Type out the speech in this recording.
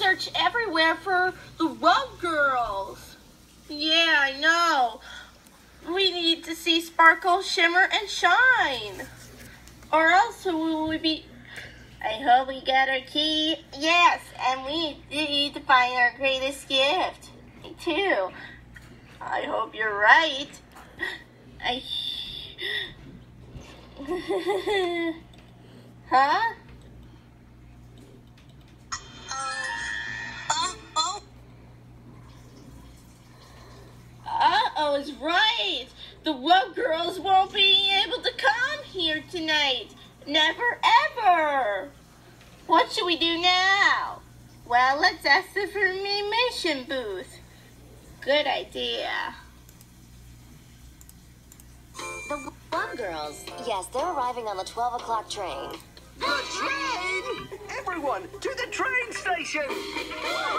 search everywhere for the Wubb girls. Yeah, I know. We need to see sparkle, shimmer, and shine. Or else we will be... I hope we got our key. Yes, and we need to find our greatest gift. Me too. I hope you're right. Huh? Uh-oh is right. The Wubb girls won't be able to come here tonight. Never ever. What should we do now? Well, let's ask the information booth. Good idea. The Wubb girls. Yes, they're arriving on the 12 o'clock train. The train? Everyone, to the train station!